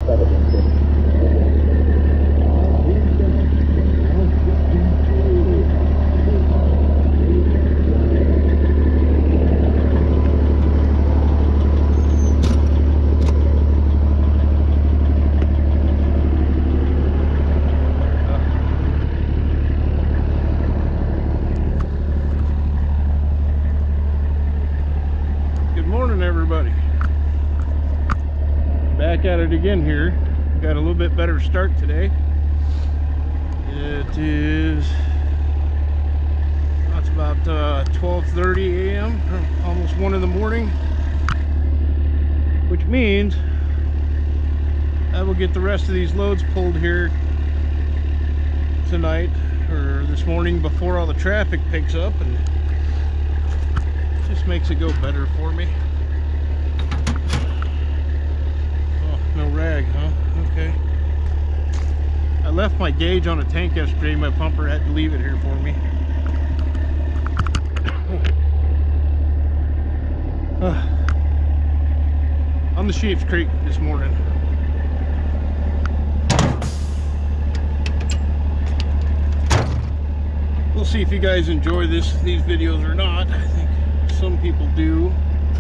Everybody, back at it again here. Got a little bit better start today. It is, it's about 12:30 a.m. almost 1 in the morning, which means I will get the rest of these loads pulled here tonight or this morning before all the traffic picks up, and just makes it go better for me. No rag, huh? Okay. I left my gauge on a tank yesterday. My pumper had to leave it here for me. On the Sheep's Creek this morning. We'll see if you guys enjoy these videos or not. I think some people do.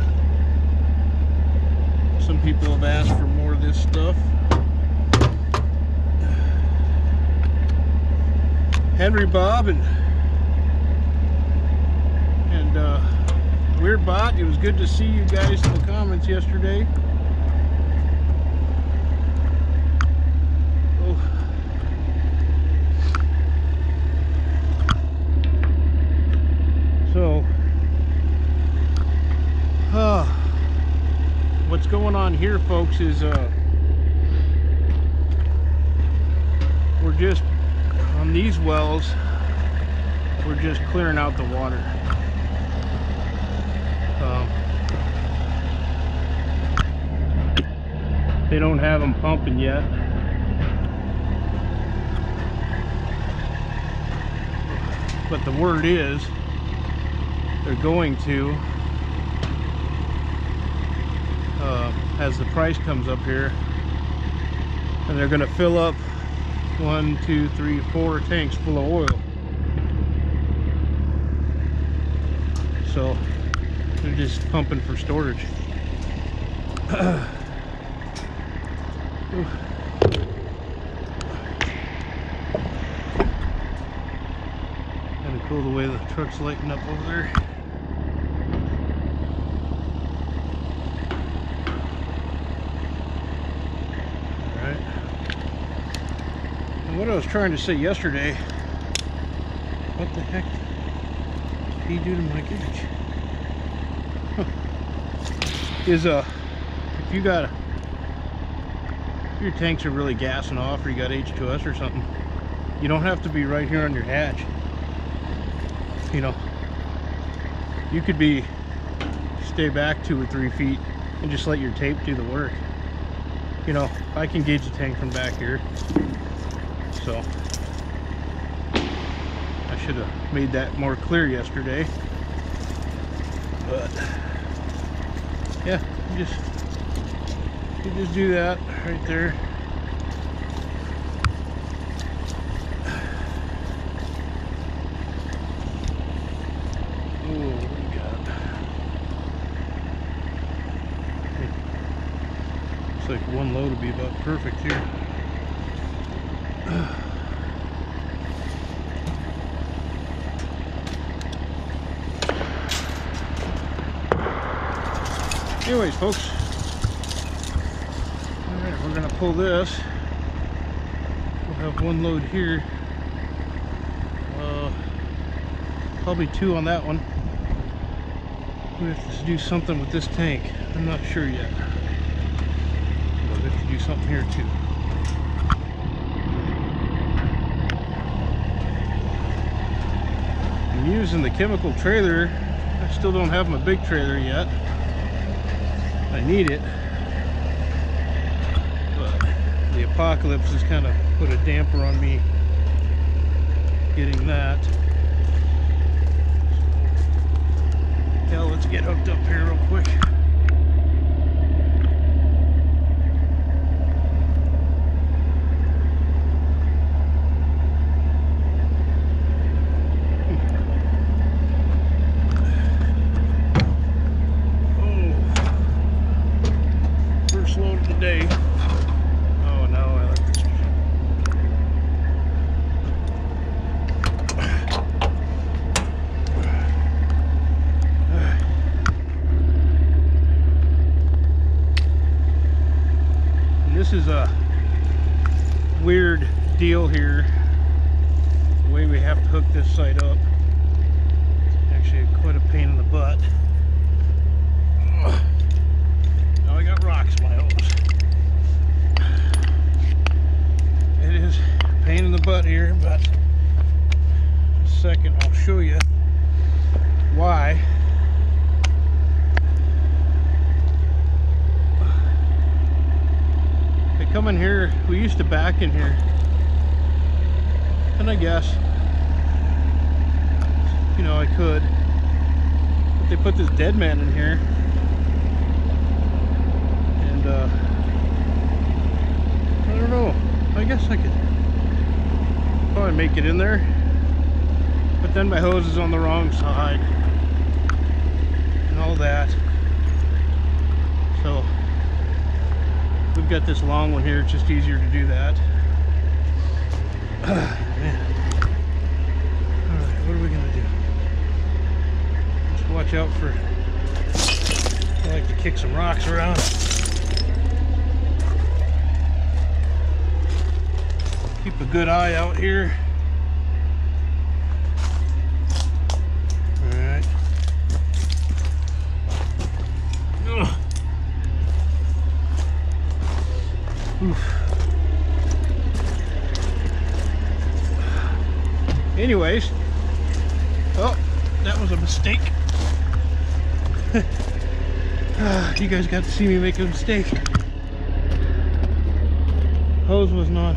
Some people have asked for more of this stuff. Henry Bob and Weird Bot, it was good to see you guys in the comments yesterday. So what's going on here, folks, is we're just on these wells, we're just clearing out the water. They don't have them pumping yet. But the word is they're going to, as the price comes up here, and they're going to fill up 1, 2, 3, 4 tanks full of oil. So they're just pumping for storage. Kind of cool the way the truck's lighting up over there. What I was trying to say yesterday, what the heck did he do to my gauge? Is if you got if your tanks are really gassing off, or you got H2S or something, you don't have to be right here on your hatch. You know, you could stay back 2 or 3 feet and just let your tape do the work. You know, I can gauge the tank from back here. So I should have made that more clear yesterday, but yeah, you just do that right there. Oh, what do we got? Looks like one load would be about perfect here. Anyways, folks, alright, we're going to pull this. We'll have one load here. Probably 2 on that one. We have to do something with this tank. I'm not sure yet. But we have to do something here too. I'm using the chemical trailer. I still don't have my big trailer yet. I need it, but the apocalypse has kind of put a damper on me getting that. So, let's get hooked up here real quick. this is a weird deal here, the way we have to hook this side up. Actually quite a pain in the butt. Now I got rocks in my hose. It is a pain in the butt here, but in a second I'll show you why. They come in here, we used to back in here, and I guess, you know, I could, but they put this dead man in here, and I don't know, I guess I could probably make it in there, but then my hose is on the wrong side and all that. So we've got this long one here, it's just easier to do that. Man. Alright, what are we gonna do? Just watch out for, I like to kick some rocks around. Keep a good eye out here. Alright. Oof. Anyways, oh, that was a mistake. You guys got to see me make a mistake. Hose was not.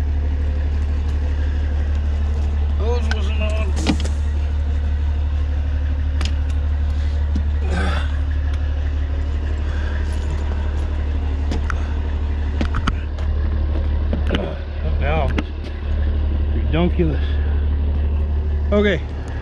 Hose wasn't on. That valve is redonkulous. Okay.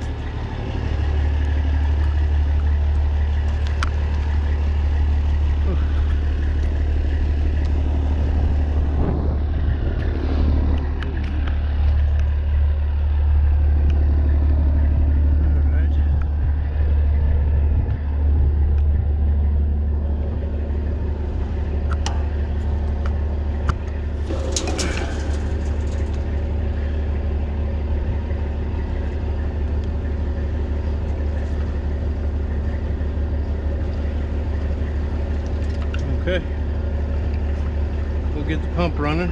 Okay, we'll get the pump running.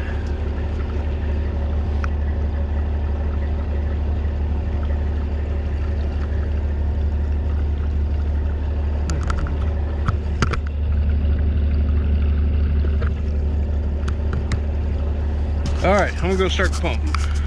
All right, I'm gonna go start the pump.